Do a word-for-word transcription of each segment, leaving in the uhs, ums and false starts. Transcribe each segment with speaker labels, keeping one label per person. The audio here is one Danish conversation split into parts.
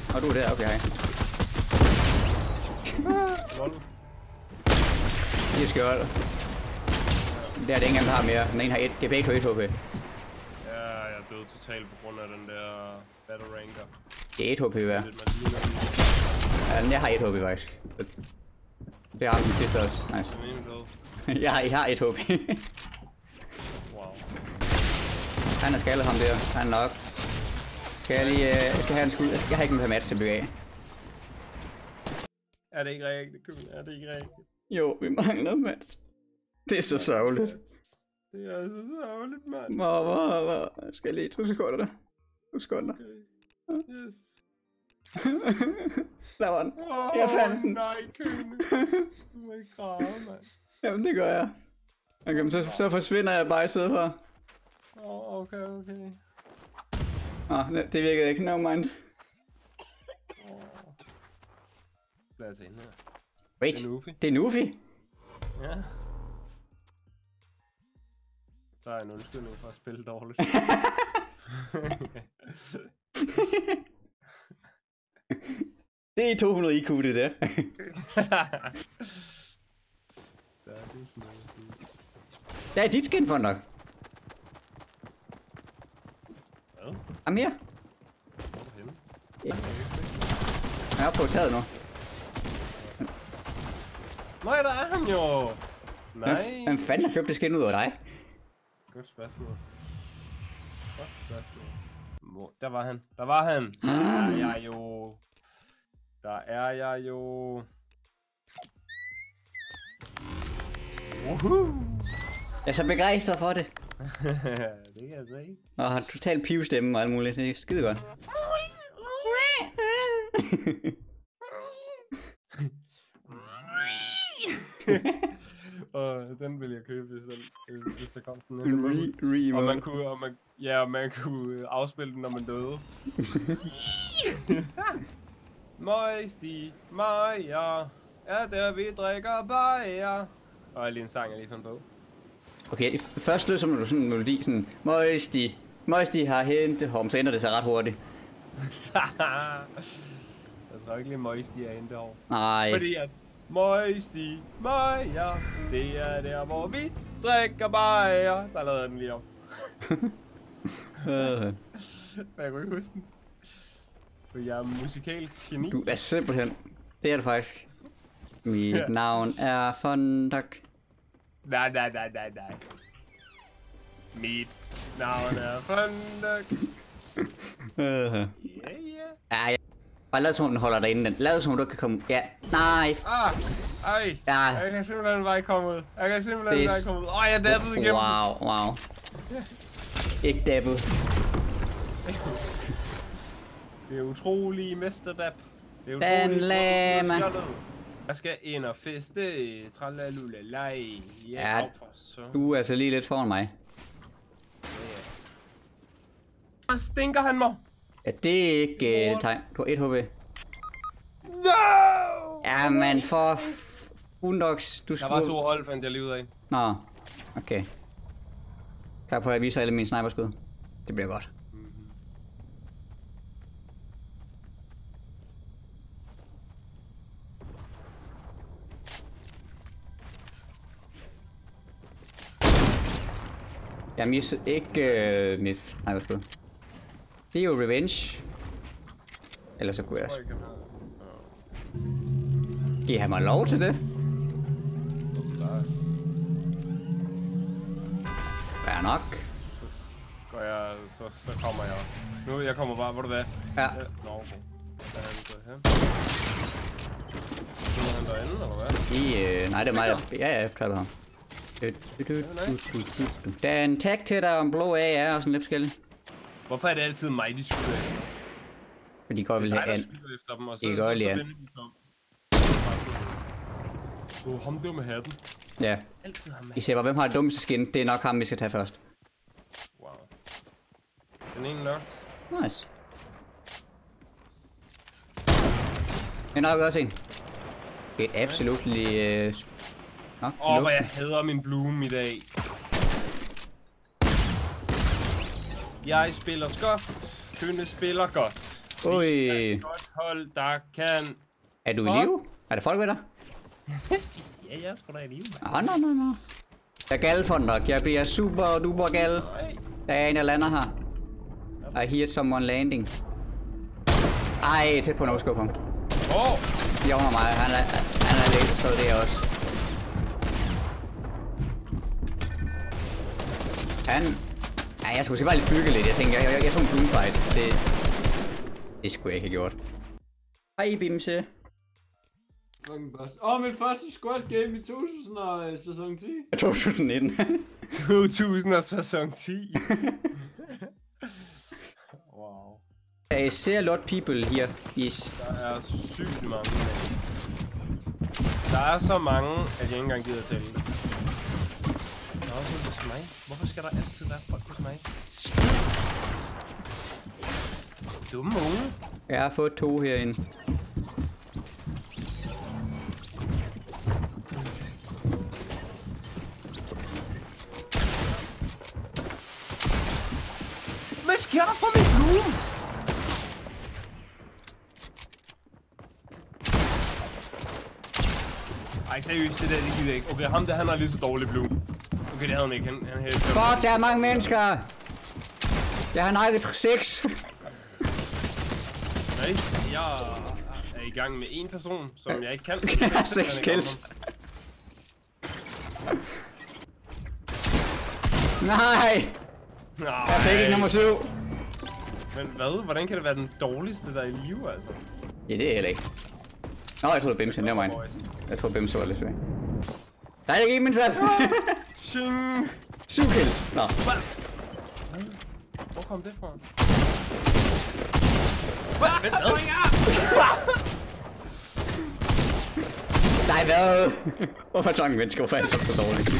Speaker 1: Og du er der, okay, hej. De er skjold. Der er det ingen, der har mere. Den ene har et. Det er begge to et H P.
Speaker 2: Ja, jeg døde totalt på grund af den der battle ranker.
Speaker 1: Det er et H P hver. Ja, jeg har et H P faktisk. Det har den sidste også. Nice. jeg, har, jeg har et H P.
Speaker 2: Wow.
Speaker 1: Han er skaldet ham der. Han er nok. Skal jeg lige... Uh, jeg skal have en skud. Jeg har ikke noget match til at bygge af.
Speaker 2: Er det ikke rigtigt, Køben? Er det ikke rigtigt?
Speaker 1: Jo, vi mangler match. Det er så sørgeligt.
Speaker 2: Det er så sørgeligt, mand.
Speaker 1: Hvor, hvor, hvor? Jeg skal lige to sekunder der. To sekunder.
Speaker 2: Okay. Yes.
Speaker 1: Der var den.
Speaker 2: Oh,
Speaker 1: jeg fandt den.
Speaker 2: Nej, Køben. Du må ikke grave, mand.
Speaker 1: Jamen, det gør jeg. Okay, så, så forsvinder jeg bare i stedet for.
Speaker 2: Åh, oh, okay, okay.
Speaker 1: Åh, oh, det virkede ikke. No mind.
Speaker 2: Oh. Lad os ind her.
Speaker 1: Wait,
Speaker 2: det er Nufi.
Speaker 1: Det er Nufi?
Speaker 2: Ja. Så er en undskyldning for at spille dårligt.
Speaker 1: Det er to hundrede I Q, det der. Der er dit skin for nok.
Speaker 2: Hvad?
Speaker 1: Am her.
Speaker 2: Hvor er du henne?
Speaker 1: Ja. Jeg er oppe på taget nu.
Speaker 2: Nej, der er han jo! Nej.
Speaker 1: Hvem fanden har købt det skin ud af dig?
Speaker 2: Godt spørgsmål. Godt spørgsmål. Hvor? Der var han. Der var han. Der er jeg jo. Der er jeg jo. Woohoo!
Speaker 1: Jeg er så begejstret for det.
Speaker 2: Det kan jeg se.
Speaker 1: Og har totalt pivstemme og alt muligt. Det er skide godt.
Speaker 2: Og den vil jeg købe, hvis der, hvis der kom sådan
Speaker 1: en
Speaker 2: re,
Speaker 1: re
Speaker 2: og man kunne, og man, ja, man kunne afspille den, når man døde. Møjsti, Maja, er der vi drikker bajer. Og jeg lige en sang, jeg lige fandt på.
Speaker 1: Okay, først lød som sådan en melodi, sådan Møjsti, Møjsti har hentet ham, så ender det sig ret hurtigt.
Speaker 2: Jeg tror ikke lige Møjsti er hentet over.
Speaker 1: Nej.
Speaker 2: Fordi at Møjsti, Maja, det er der, hvor vi drikker bajer. Der lavede jeg den lige op. Men jeg kunne ikke huske den. For jeg er musikalsk geni.
Speaker 1: Du er simpelthen. Det er det faktisk. Mit
Speaker 2: ja.
Speaker 1: navn er Fondak.
Speaker 2: Nej, nej, nej, nej, nej. Mit navn er Fondak.
Speaker 1: Ja,
Speaker 2: ja.
Speaker 1: Ja, bare lad som om den holder dig inde. Lad som om du kan komme. Ja, nej.
Speaker 2: Ah, ej.
Speaker 1: Ja.
Speaker 2: Jeg kan simpelthen bare ikke komme ud. Jeg kan simpelthen bare ikke komme ud. Åh, jeg dabbede igennem.
Speaker 1: Wow, wow. Ikke dabbet.
Speaker 2: Det er utrolig mesterdab. Det er
Speaker 1: utrolig lama.
Speaker 2: Jeg skal ind og feste. Tralalulalej.
Speaker 1: Ja, du er altså lige lidt foran mig.
Speaker 2: Så stinker han mig.
Speaker 1: Ja, det er ikke uh, tegn. Du har et H P.
Speaker 2: No!
Speaker 1: Ja, men for Undox, du skulle...
Speaker 2: Der var to hold, fandt jeg lige ud af.
Speaker 1: Nå, okay. Klar på at vise alle mine sniperskud. Det bliver godt.
Speaker 2: Mm-hmm.
Speaker 1: Jeg missede ikke uh, mit sniperskud. Det er jo revenge. Ellers så kunne jeg... Giver han mig lov til det? Fair nok.
Speaker 2: Så går jeg, så, så kommer jeg. Nu jeg kommer bare, hvor du hvad?
Speaker 1: Ja.
Speaker 2: Nå, okay. Hvad er han så her? Kommer han derinde, eller hvad?
Speaker 1: I, øh, nej, det er mig, der... Ja, ja, jeg trappede ham. Der er en tag til dig om blå A R og sådan lidt forskelligt.
Speaker 2: Hvorfor er det altid mig, de skyder efter?
Speaker 1: For de godt vil have an.
Speaker 2: De
Speaker 1: kan godt lide an.
Speaker 2: Åh, ham der med hatten.
Speaker 1: Ja. I ser bare, hvem har det dummeste skin? Det er nok ham, vi skal tage først.
Speaker 2: Wow. Den ene nok.
Speaker 1: Nice. Det er nok også en. Det er absolutely... Øh...
Speaker 2: Åh, oh, hvor jeg hader min bloom i dag. Jeg spiller skoft. Kønne spiller godt.
Speaker 1: Ui.
Speaker 2: Det er et godt hold, der kan...
Speaker 1: Er du i live? Er der folk ved dig?
Speaker 2: Ja, jeg er sgu da i live.
Speaker 1: Åh, oh, no, no, no. Jeg er gal for nok. Jeg bliver super duper gal. Der er en, der lander her. I hear someone landing. Ej, tæt på en no-scope ham.
Speaker 2: Åh!
Speaker 1: Jeg under mig. Han er, han er lidt, så det er også. Han... Ej, jeg skulle se bare lidt bygge lidt. Jeg tænkte, jeg, jeg, jeg tog en boomfight. Det... Det skulle jeg ikke have gjort. Hej, Bimse.
Speaker 3: Fucking boss. Åh, oh, min første squad game i to tusind og sæson ti.
Speaker 1: to tusind nitten.
Speaker 2: to tusind og sæson ti. Wow.
Speaker 1: I see a lot people here, is.
Speaker 2: Der er sygt mange. Der er så mange, at jeg ikke engang gider tælle det. Der er også en hos mig. Hvorfor skal der altid være folk hos mig? Dumme unge.
Speaker 1: Jeg har fået to herinde.
Speaker 2: Hvad sker der for min blue? Ej, seriøst, det der, det gider jeg ikke. Okay, ham der, han har lige så dårlig blue. Okay, det havde han ikke. Han, han havde
Speaker 1: Fuck, der er mange mennesker! Jeg har nakket seks.
Speaker 2: Nice. Jeg er i gang med en person, som jeg ikke kan.
Speaker 1: Jeg har seks kills. Nej!
Speaker 2: Nej.
Speaker 1: Jeg fik ikke nummer syv.
Speaker 2: Men hvad? Hvordan kan det være den dårligste, der er i live, altså?
Speaker 1: Ja, det er heller ikke. Nå, jeg troede Bimse, det var mig. Jeg tror Bimse var lidt svag. Nej, det er ikke min trap.
Speaker 2: Shing!
Speaker 1: syv kills. Nå.
Speaker 2: Hvor kom det fra? Vent, hvad?
Speaker 1: Nej, hvad? Hvorfor så mange mennesker? Hvorfor er det så dårligt?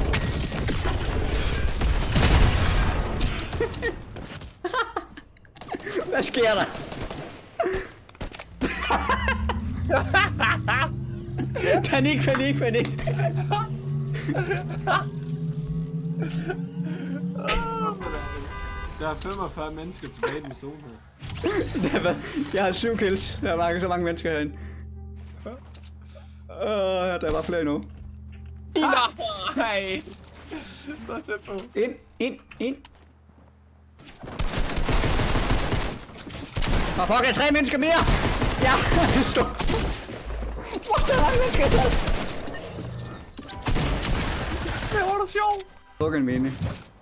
Speaker 1: Hvad sker der? Panik, panik, panik.
Speaker 3: Der er femogfyrre mennesker tilbage i min zone her.
Speaker 1: Jeg har syv kills. Der er mange, så mange mennesker herinde. Uh, der var flere endnu.
Speaker 2: Nej! Så tæt på.
Speaker 1: Ind, ind, ind. Åh, fuck, jeg er tre mennesker mere! Ja, det står. What, der er mange mennesker til.
Speaker 2: Det var da sjovt.
Speaker 1: Luk en mini.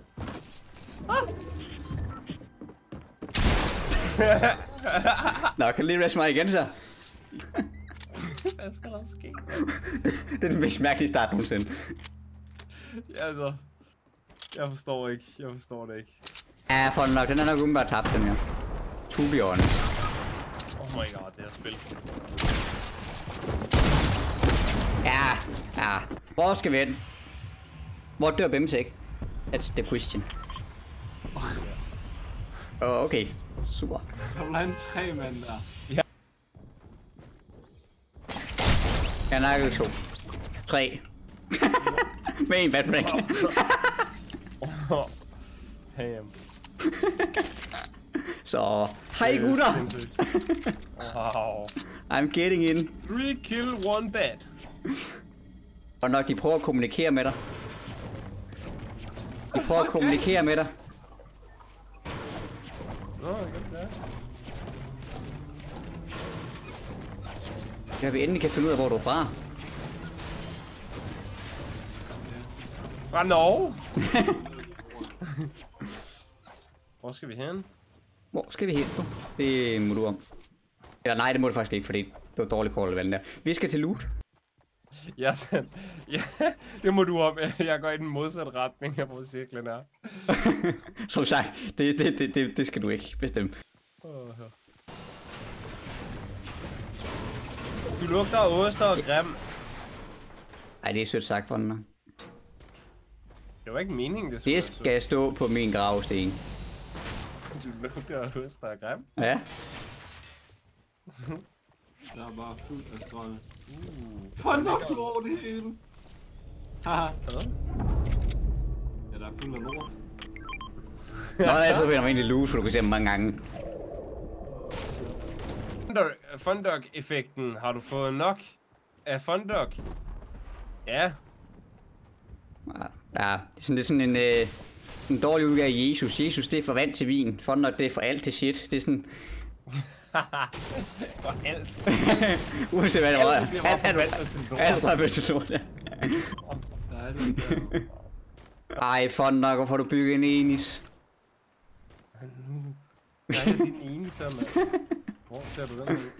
Speaker 1: Nå, kan du lige reste mig igen så?
Speaker 2: Hvad skal der ske?
Speaker 1: Det er den mest mærkelige start nogensinde.
Speaker 2: Ja, altså. Jeg forstår ikke. Jeg forstår det ikke.
Speaker 1: Ja, for nok. Den er nok umiddelbart tabt, den her. To be honest.
Speaker 2: Oh my god, det her spil.
Speaker 1: Ja, ja. Hvor skal vi hen? Hvor dør Bimse ikke? That's the question. Åh, oh, okay. Super.
Speaker 3: Der var en tre mand der.
Speaker 2: Ja.
Speaker 1: Jeg nakkede to. Tre. Med en bad break.
Speaker 2: Ham.
Speaker 1: Så, hej gutter!
Speaker 2: Wow.
Speaker 1: I'm getting in.
Speaker 2: Three kill, one bad.
Speaker 1: Og nok de prøver at kommunikere med dig. De prøver at kommunikere med dig.
Speaker 2: Nå, det er godt.
Speaker 1: Ja, vi endelig kan finde ud af, hvor du er fra.
Speaker 2: Fra Norge? Hvor skal vi hen?
Speaker 1: Hvor skal vi hen, du? Det må du om. Eller nej, det må du faktisk ikke, fordi det var dårligt kort eller der. Vi skal til loot.
Speaker 2: Ja, sådan. Ja, det må du om. Jeg går i den modsatte retning her, hvor cirklen er.
Speaker 1: Som sagt, det, det, det, det, det skal du ikke bestemme.
Speaker 2: Du lugter af oster og grim.
Speaker 1: Ej, det er sødt sagt for den.
Speaker 2: Det var ikke meningen, det
Speaker 1: skulle Det skal stå på min gravsten.
Speaker 2: Du lugter af oster og grim?
Speaker 1: Ja.
Speaker 3: Der er bare fuld af skrønne. Uh. For nok du over det hele. Haha. Ja, der er fuld af lort.
Speaker 1: Nå, jeg troede, vi var egentlig loot, for du kan se dem mange gange.
Speaker 2: Fundog-effekten. Har du fået nok af Fundog? Ja.
Speaker 1: Ja, det er sådan, det er sådan en, øh, en dårlig udgave af Jesus. Jesus, det er for vand til vin. Fondog, det er for alt til shit. Det er sådan...
Speaker 2: For alt.
Speaker 1: Uanset hvad det var.
Speaker 2: Alt bliver bare forvandlet til lort.
Speaker 1: Alt er til lort, ja.
Speaker 3: Nej, det er
Speaker 1: Ej, Fondog, hvorfor har du bygget en enis?
Speaker 2: Nej, det er din ene, så mand. Hvor ser du den ud?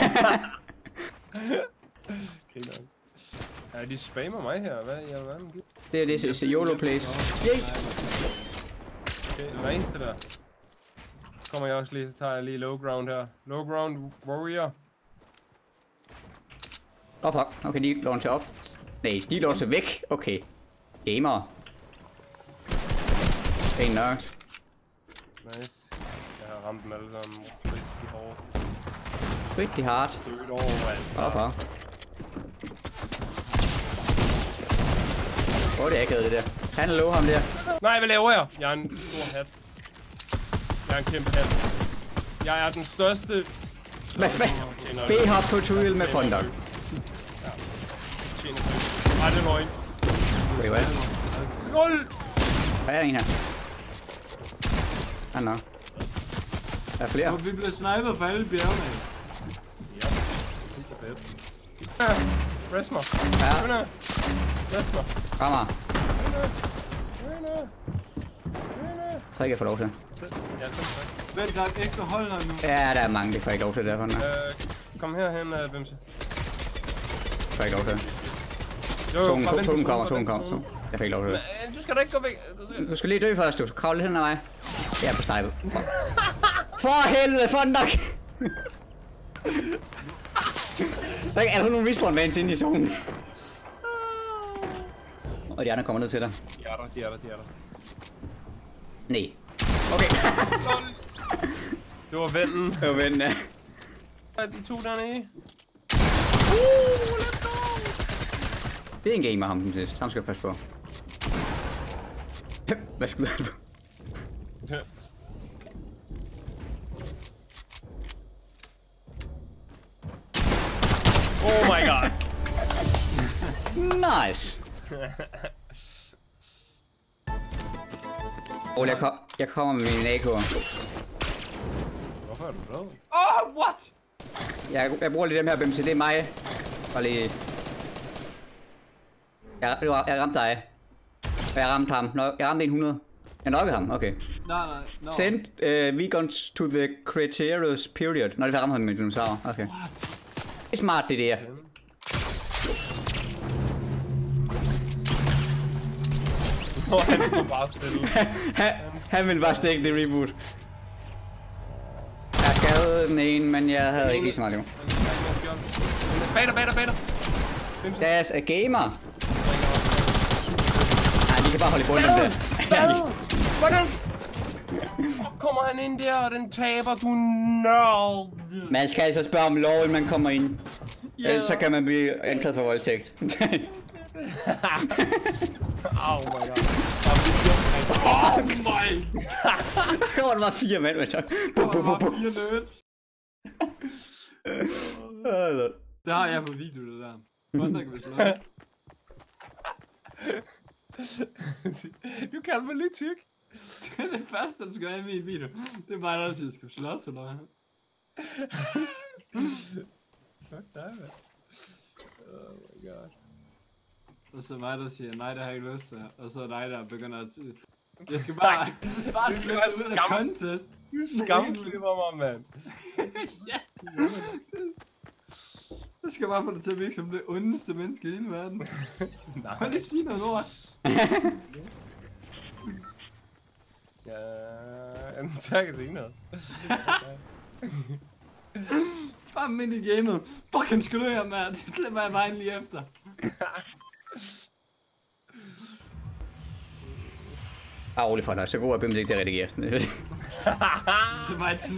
Speaker 2: Griner. Ja, de spammer mig her. Hvad i alverden?
Speaker 1: Det er det, så YOLO place. Yay!
Speaker 2: Okay, nice det der. Kommer jeg også lige, så tager jeg lige low ground her. Low ground warrior.
Speaker 1: Åh, oh, fuck. Okay, de launcher op. Nej, de launcher væk. Okay. Gamer. En nok.
Speaker 2: Nice. Jeg har ramt dem alle sammen rigtig hårdt.
Speaker 1: Pretty hard.
Speaker 2: Dødt over, altså.
Speaker 1: Åh, oh, fuck. Åh, oh, det er akavet det der. Han er low ham der.
Speaker 2: Nej, hvad laver jeg? Jeg er en stor hat. Jeg er en kæmpe hat. Jeg er den største...
Speaker 1: Hvad fanden? B-hop på tuel med Fondog.
Speaker 2: Ja. Tjener penge. Nej, det er løgn.
Speaker 1: Wait, hvad?
Speaker 2: Lol!
Speaker 1: Hvad er der en her? Ah, nå. Der er flere.
Speaker 3: Og vi bliver snipet for alle bjergene.
Speaker 2: Ja. Helt fedt. Ja. Rest mig.
Speaker 1: Ja.
Speaker 2: Rest mig.
Speaker 1: Kommer.
Speaker 2: Winner. Winner.
Speaker 1: Så jeg får lov til.
Speaker 2: Ja, tak.
Speaker 3: Vent, der er et ekstra hold her nu.
Speaker 1: Ja, der er mange, det får jeg ikke lov til derfor.
Speaker 2: Øh, kom herhen, uh, Bimse.
Speaker 1: Det får jeg ikke lov til.
Speaker 2: Jo,
Speaker 1: Solen
Speaker 2: bare vent på
Speaker 1: solen kommer,
Speaker 2: solen,
Speaker 1: solen
Speaker 2: bare vent
Speaker 1: kommer.
Speaker 2: på
Speaker 1: Så. Jeg fik ikke lov til det.
Speaker 2: Men, Du skal da ikke gå væk. Du skal...
Speaker 1: Du skal lige dø først, du. Så kravle lidt hen ad mig. Jeg er på snipet. For helvede, Fondog! Der er der nogle respawn vans inde i zonen. Og de andre kommer ned til dig.
Speaker 2: De er der, de er der, de er der.
Speaker 1: Nej. Okay.
Speaker 2: Det var vennen.
Speaker 1: Det var vennen, ja.
Speaker 2: De to dernede.
Speaker 1: Det er en gamer, ham den sidste. Ham skal jeg passe på. Hvad skal du på?
Speaker 2: Ja. Oh my god.
Speaker 1: Nice. Ole, jeg, kom, jeg kommer med min A K'er.
Speaker 2: Hvorfor er du død?
Speaker 3: Oh, what?
Speaker 1: Jeg, jeg bruger lige dem her, Bimse. Det er mig. Og lige... Jeg, jeg ramte dig. Og jeg ramte ham. Nå, jeg ramte en hundrede. Jeg nokkede ham, okay.
Speaker 3: Nej, nej, no.
Speaker 1: Send uh, vegans to the Cretaceous period. Nå, det var ramt ham med dinosaurer. Okay.
Speaker 3: What?
Speaker 1: Det er smart, det der.
Speaker 2: Nå, han står bare stille.
Speaker 1: han, han ville bare stikke det reboot. Jeg skadede den ene, men jeg havde ikke lige så meget liv.
Speaker 2: Bag dig, bag dig, bag dig.
Speaker 1: That's a gamer. Nej, de kan bare holde i bunden der.
Speaker 2: Hvad? Hvordan? Kommer han ind der, og den taber, du nørd.
Speaker 1: Man skal altså spørge om lov, inden man kommer ind.
Speaker 2: Yeah.
Speaker 1: Ellers så kan man blive anklaget for voldtægt.
Speaker 2: Oh my god.
Speaker 3: Oh my!
Speaker 1: Der kommer der bare fire mænd med tak.
Speaker 3: Der var bare fire nerds. Det har jeg på video, det der. Fondog kan vi slå.
Speaker 2: Du kalder mig lidt tyk.
Speaker 3: Det er det første, du skal have i min video. Det er bare noget, at jeg skal slås eller hvad.
Speaker 2: Fuck dig, man. Oh my god.
Speaker 3: Og så mig, der siger, nej, det har jeg ikke lyst til. Og så er dig, der begynder at... Jeg skal bare... bare klippe ud af contest.
Speaker 2: Du skamklipper mig, mand.
Speaker 3: Ja. Jeg skal bare få det til at virke som det ondeste menneske i hele verden.
Speaker 2: Nej.
Speaker 3: Kan lige sige noget ord?
Speaker 2: Ja, jamen, tak at sige noget.
Speaker 3: Bare midt i gamet. Fucking skal du her, mand. Det glemmer jeg vejen lige efter.
Speaker 1: Ah, rolig for dig. Så god er Bimse ikke til at redigere.
Speaker 3: Så meget tid.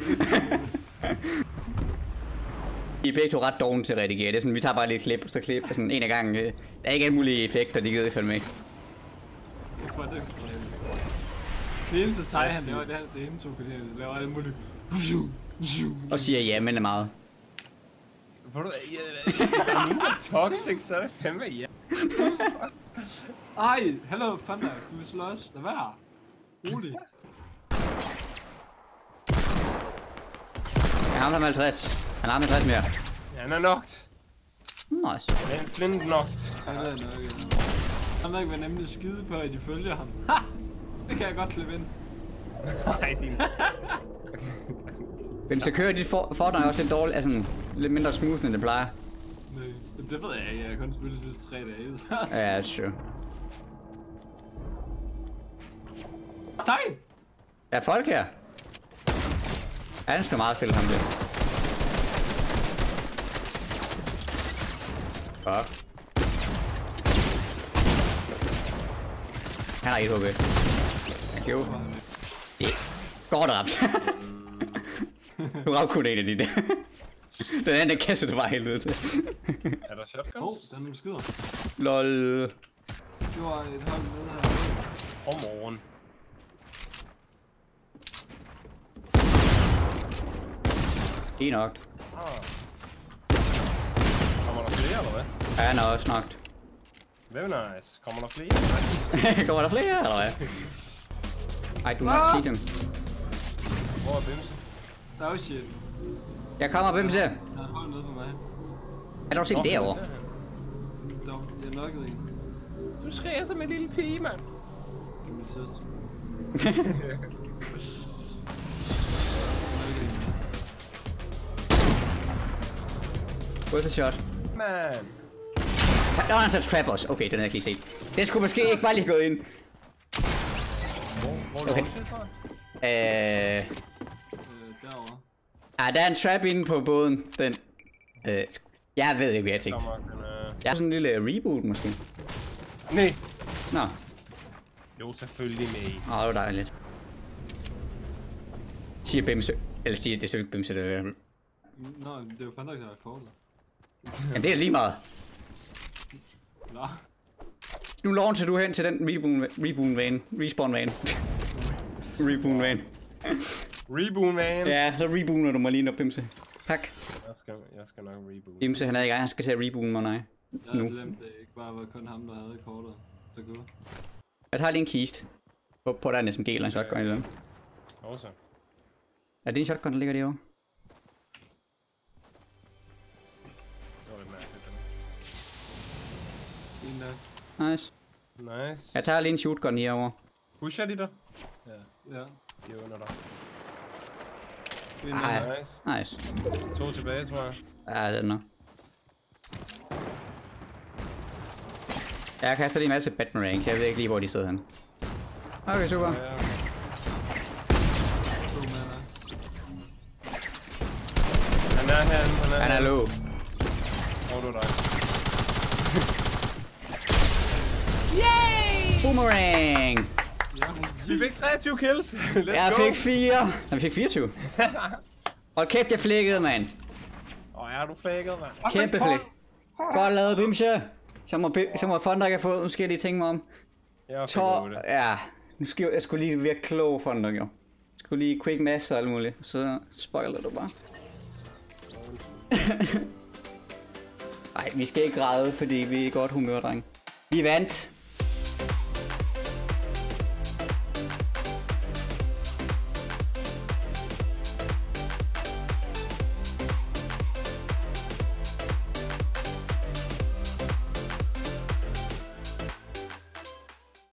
Speaker 1: I er begge to ret dogne til at redigere. Det er sådan, vi tager bare lidt klip, og så klip sådan en af gangen. Der er ikke alle mulige effekter, de gider følge med.
Speaker 3: Det eneste sej, han laver, det er altså intro, fordi han laver alt muligt.
Speaker 1: Og siger ja, men er meget.
Speaker 2: Hvor du er, der er nogen, der er toxic, så er det fandme ja.
Speaker 3: Ej, hallo, Fanta, du vil slås. Lad være. Rolig.
Speaker 1: Jeg har ham halvtreds. Han har halvtreds mere.
Speaker 2: Ja, han er nokt.
Speaker 1: Nice.
Speaker 2: Den flint nokt.
Speaker 3: Ja, det er nok. Han vil ikke være nemlig skide på, at de følger ham. Ha! Det kan jeg godt klippe ind.
Speaker 2: Nej, din...
Speaker 1: Hvem så kører dit for Fortnite også lidt dårligt, altså lidt mindre smooth, end det plejer?
Speaker 3: Nej, det ved jeg ikke. Jeg har kun spillet de sidste tre dage, så...
Speaker 1: Ja, that's true.
Speaker 3: Nej!
Speaker 1: Der er folk her. Ja, han står meget stille, ham der. Fuck. Han har et H P. Thank you. Det er godt ramt. Du ramte kun en af de der. Den anden kasse, du var helvede til.
Speaker 2: Er der shotguns?
Speaker 3: Åh, oh, der er nogle skyder.
Speaker 1: Lol.
Speaker 3: Du har et hold med her.
Speaker 2: Om morgen.
Speaker 1: En nok.
Speaker 2: Ah. Kommer der flere, eller hvad?
Speaker 1: Ja, han er også knocked.
Speaker 2: Very nice. Kommer der flere?
Speaker 1: Kommer der flere, eller hvad? I do not see dem.
Speaker 2: Hvor er Bimse?
Speaker 3: Oh shit.
Speaker 1: Jeg kommer, hvem ser?
Speaker 3: Jeg har hold med på mig.
Speaker 1: Er du set derovre?
Speaker 3: Dog, jeg nokkede en.
Speaker 2: Du skriger som en lille pige, mand.
Speaker 3: Det er min søster.
Speaker 1: Gå for shot.
Speaker 2: Man.
Speaker 1: Der var en sådan trap også. Okay, den havde jeg ikke lige set. Det skulle måske ikke bare lige gået ind.
Speaker 2: Hvor, hvor er
Speaker 1: Okay.
Speaker 2: du det fra?
Speaker 1: Øh...
Speaker 3: Øh, derovre.
Speaker 1: Ah, der er en trap inde på båden. Den... Øh... Jeg ved ikke, hvad jeg tænkte.
Speaker 2: Kommer den, øh...
Speaker 1: Jeg har sådan en lille reboot, måske.
Speaker 2: Nej.
Speaker 1: Nå.
Speaker 2: Jo, selvfølgelig med.
Speaker 1: Åh, det var dejligt. Siger Bimse. Eller siger, det er selvfølgelig Bimse, det er...
Speaker 3: Nå, det er jo fandme ikke, der er kortet.
Speaker 1: Men det er lige meget.
Speaker 3: Nå.
Speaker 1: Nu launcher du hen til den reboot, reboot van. Respawn van. Reboot van.
Speaker 2: Reboot, man.
Speaker 1: Ja, så rebooter du mig lige op, Bimse. Tak.
Speaker 2: Jeg skal, jeg skal nok reboot.
Speaker 1: Bimse, han er i gang. Han skal til at reboot mig, nej.
Speaker 3: Jeg
Speaker 1: Nu.
Speaker 3: havde glemt, det ikke bare var kun ham, der havde kortet. Så godt.
Speaker 1: Jeg tager lige en kist. På, på der er en S M G eller en shotgun eller noget.
Speaker 2: Også.
Speaker 1: Er det en shotgun, der ligger derovre?
Speaker 2: Det var lidt mærkeligt.
Speaker 3: En der.
Speaker 1: Nice.
Speaker 2: Nice.
Speaker 1: Jeg tager lige en shotgun herovre.
Speaker 2: Pusher de der?
Speaker 3: Ja. Ja.
Speaker 2: De er under dig.
Speaker 3: En
Speaker 1: Ej.
Speaker 3: der.
Speaker 2: Nice.
Speaker 1: Nice.
Speaker 2: To tilbage, tror jeg.
Speaker 1: Ja, det er nok. Jeg kaster lige en masse Batman-ranks. Jeg ved ikke lige, hvor de sidder henne. Okay, super.
Speaker 2: Ja, okay.
Speaker 3: To med der.
Speaker 2: Han er her. Han er,
Speaker 1: Han er low.
Speaker 2: Hvor er du dig?
Speaker 1: Boomerang!
Speaker 3: Ja.
Speaker 2: Vi fik treogtyve kills. Let's
Speaker 1: Jeg
Speaker 2: go.
Speaker 1: fik fire. Jeg fik fireogtyve. Hold kæft, jeg flækkede, mand.
Speaker 2: Åh, oh, er du flækket, mand?
Speaker 1: Kæmpe flæk. Godt lavet, Bimse. Så må, Bim- så må Fonda have fået. Nu skal jeg lige tænke mig om.
Speaker 2: Jeg er også
Speaker 1: Tor,
Speaker 2: god det.
Speaker 1: ja. Nu skal jeg, jeg skulle lige virke klog, Fonda, jo. Jeg skulle lige quick math og alt muligt. Så spoiler du bare. Nej, vi skal ikke græde, fordi vi er i godt humør, dreng. Vi vandt.